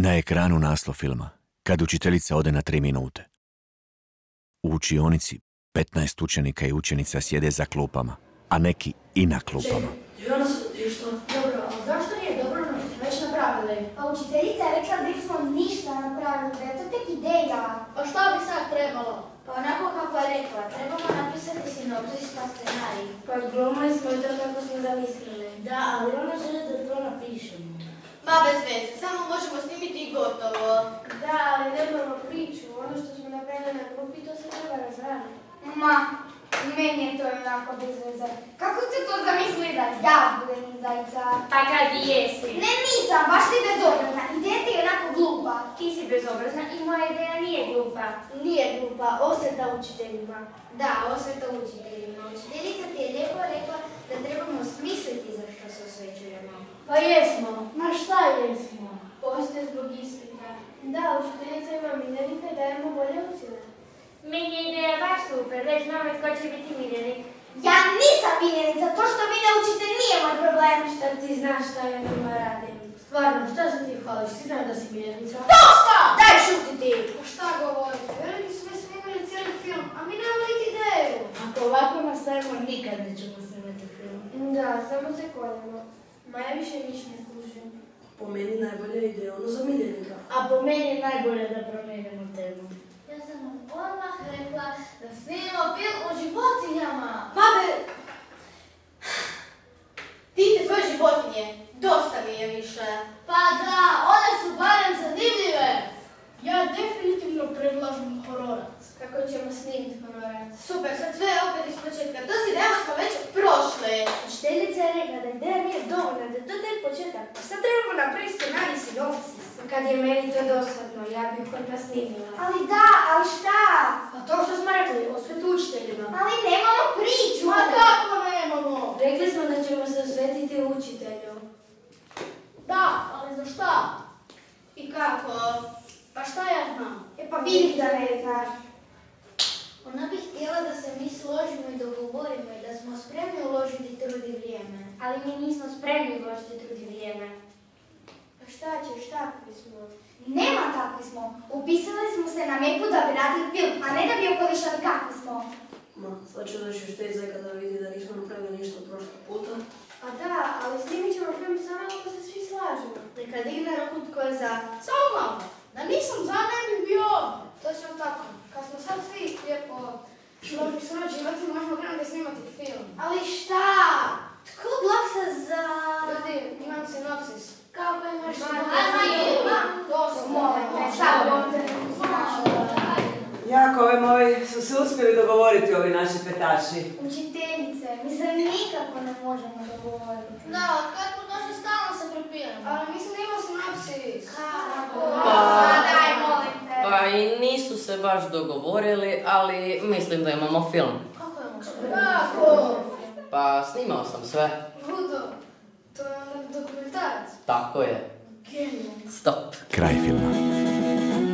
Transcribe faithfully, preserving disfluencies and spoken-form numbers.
Na ekranu naslov filma, kad učiteljica ode na tri minute. U učionici petnaest učenika i učenica sjede za klupama, a neki i na klupama. Čekaj, ono su ti što? Dobro, ali zašto nije dobro ono što smo već napravili? Pa učiteljica je rekla da nismo ništa napravili, da je to tek ideja. Pa šta bi sad trebalo? Pa onako kako je rekla, trebamo napisati sinopsis pa scenarij. Pa odglumili smo i to kako smo zamislili. Da, ali ona žele da to napišemo. Ma bez veze, samo možemo snimiti i gotovo. Da, ali ne moramo priču, ono što smo napravili na grupi, to se treba razraditi. Ma, meni je to onako bez veze. Kako ste to zamislili da ja budem izdajica? Pa kad i jesi? Ne, nisam, baš si bezobrazna. Ideja ti je onako glupa. Ti si bezobrazna i moja ideja nije glupa. Nije glupa, osveta učiteljima. Da, osveta učiteljima. Učiteljica ti je lijepo rekla da trebamo smisliti za što se osvećujemo. Pa jesmo. Ma šta jesmo? Postoje zbog ispita. Da, učiteljica ima miljenike i dajemo bolje ocjene. Meni je ideja baš super, već znamo tko će biti miljenik. Ja nisam miljenica, to što vi ne učite nije moj problem. Šta ti znaš šta ja njima radim? Stvarno, šta se ti hvališ? Ti znaš da si miljenica? Dosta! Daj šuti ti! Pa šta govorite? Veliki su me snimili cijeli film, a mi nemamo niti ideju. Ako ovako nastavimo, nikad nećemo snimati film. Da, samo se koljemo. Ma ja više niš ne služim. Po meni najbolja ideja, ono za miljenika. A po meni je najbolje da promijenimo temu. Ja sam vam odmah rekla da snimamo film o životinjama. Babe! Ti te tvoje životinje, dosta mi je više. Pa da, one su barem zanimljive. Ja definitivno predlažem hororac. Kako ćemo snimiti hororac? Super, sad sve opet iz početka. To si idemo smo već prošli. Učiteljica je rekla da ideja nije dovoljna, da je to tek početak. Sad trebamo napraviti scenarij sinopsis. Kad je meni to dosadno, ja bih kod nas snimila. Ali da, ali šta? Pa to što smo rekli, osvetu učiteljima. Ali nemamo priču! Ma kako nemamo? Rekli smo da ćemo se osvetiti učitelju. Da, ali za šta? I kako? Pa šta ja znam? E pa vidi da ne znaš. Ona bi htjela da se mi složimo i dogovorimo i da smo spremni uložiti trud i vrijeme. Ali mi nismo spremni uložiti trud i vrijeme. Pa šta ćeš, takvi smo? Nema takvi smo. Upisali smo se na mepu da bi radili film, a ne da bi okolišali kakvi smo. Ma, sad ću doći u stezaj kada vidi da nismo napravili ništa od prošlog puta. A da, ali snimit ćemo film samo ako se svi slažu. Neka digne ruku tko je za. Samo malo, da nisam za ne bih bio. Točno tako. Kad smo sad svi lijepo surađivati, možemo krenuti snimati film. Ali šta? Tko glasa za... Ljudi, imam sinopsis. Kako imaš sinopsis? Ajma, To su Molim te, sad vam te Jako, ovi moji su se uspjeli dogovoriti, ovi naši petaši. Učiteljice, mi se nikako ne možemo dogovoriti. Da, kad smo došli stalno se prepiramo. Ali mi se nemamo sinopsis. Kako? Pa- Daj, molim te. Pa i nisu se baš dogovorili, ali mislim da imamo film. Kako je moguće? Kako? Pa snimao sam sve. Ludo, to je onda dokumentarac. Tako je. Genijalno. Stop. Kraj filma.